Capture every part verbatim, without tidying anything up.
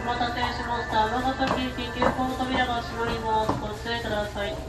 お待たせしました。尼崎駅急行の扉が閉まります。ご注意ください。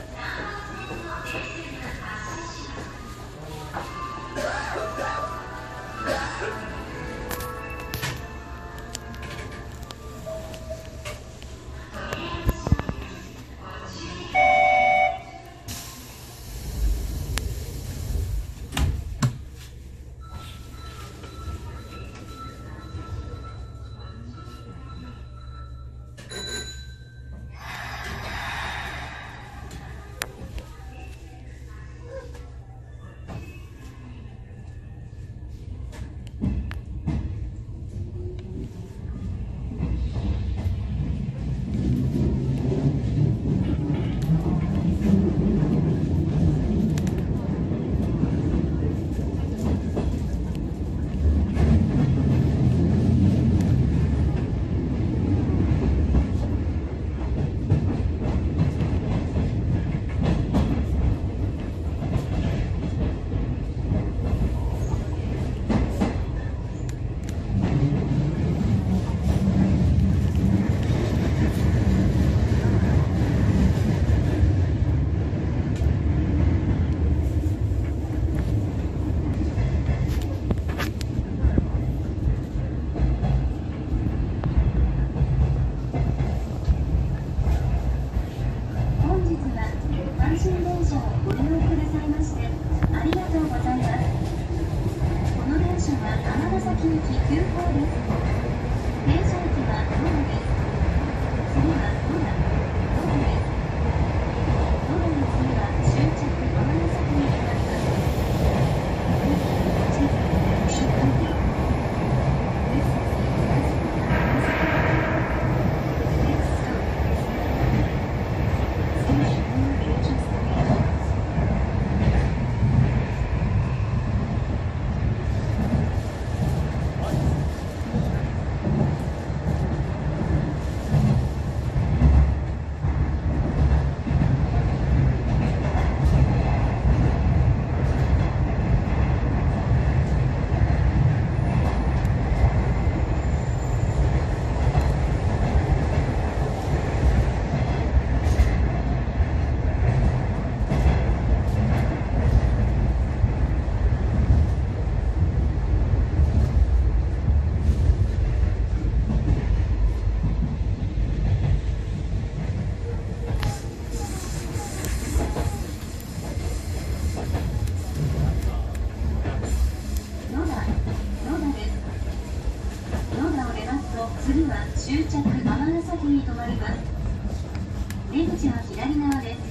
次は終着尼崎に停まります。出口は左側です。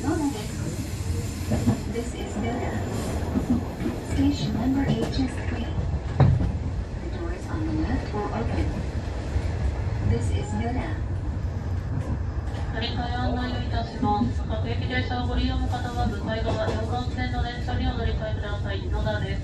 野田です。This is Noda. Station number H S three. The doors on the left will open. This is Noda. 乗り換え案内をいたします。各駅停車をご利用の方は向かい側、両幹線の電車にお乗り換えください。野田です。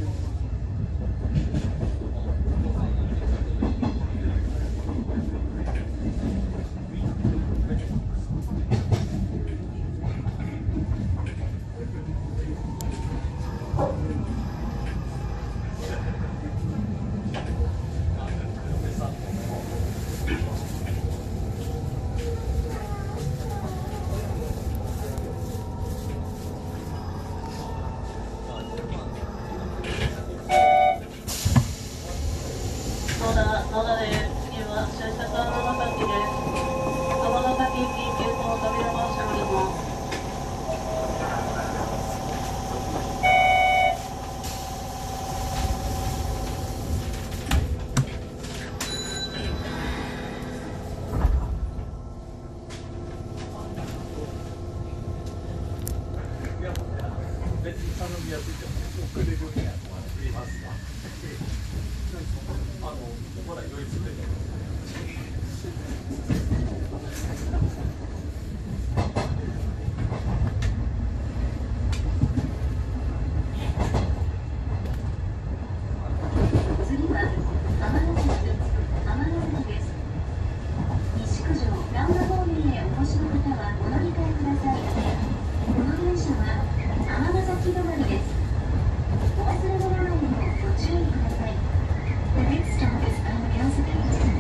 The next stop is Amagasaki.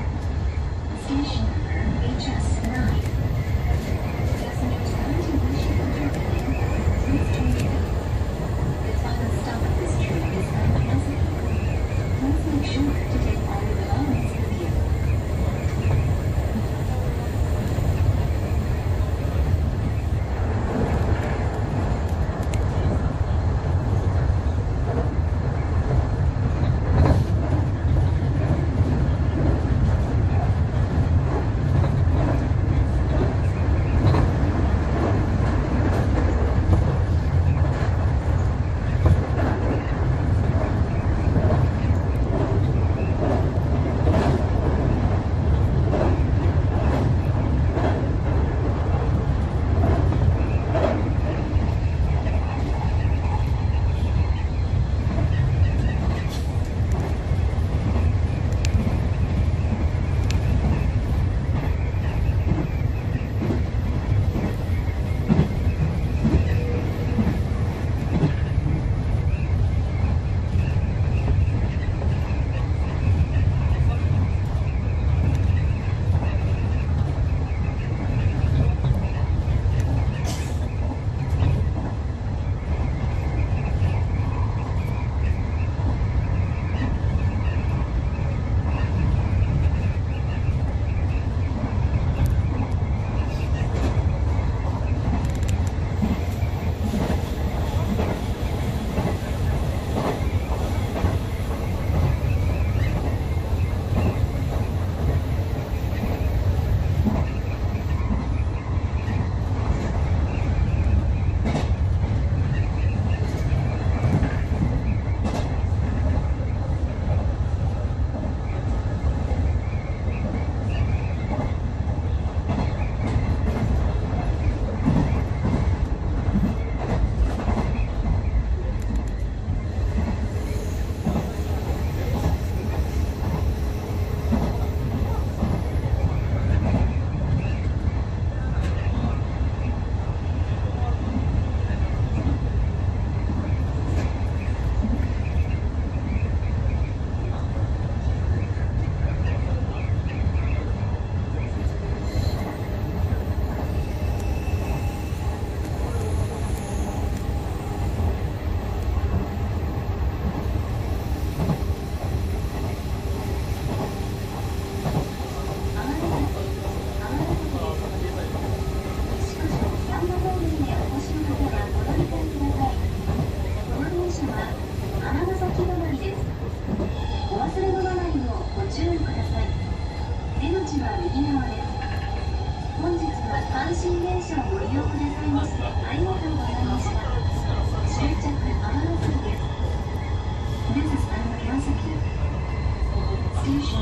阪神電車をご利用くださいましてありがとうございました。終着尼崎です。This is Amagasaki. Station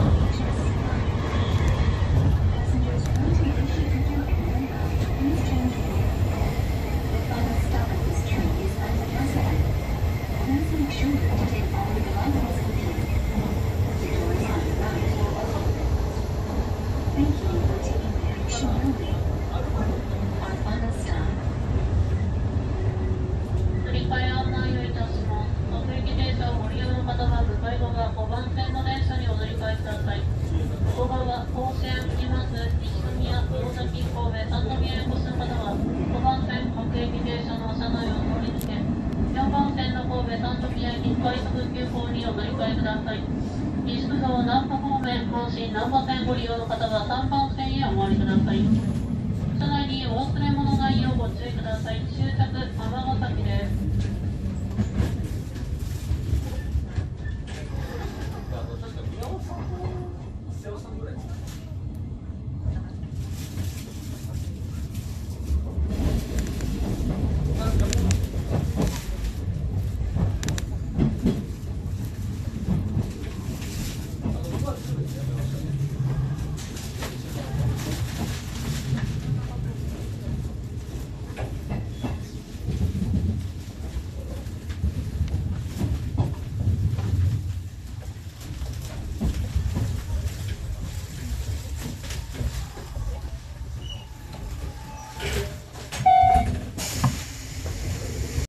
Passengers want to wish you to get in please change your The final stop of this train is Amagasaki. Please make sure to take all your belongings with you. The doors on the right will open. Thank you for taking the action early. On final stop. 乗り換え案内をいたします。各駅停車をご利用の方は向かい側ごばん線の電車にお乗り換えください。向こう側、甲子園行きます。西宮、大崎、神戸、三宮へお越しの方はごばん線各駅停車の車内を通り抜け、よんばん線の神戸三宮駅快速急行にお乗り換えください。西区道難波方面、阪神難波線ご利用の方はさんばん線へお回りください。車内にお忘れ物ないようご注意ください。終着、尼崎です。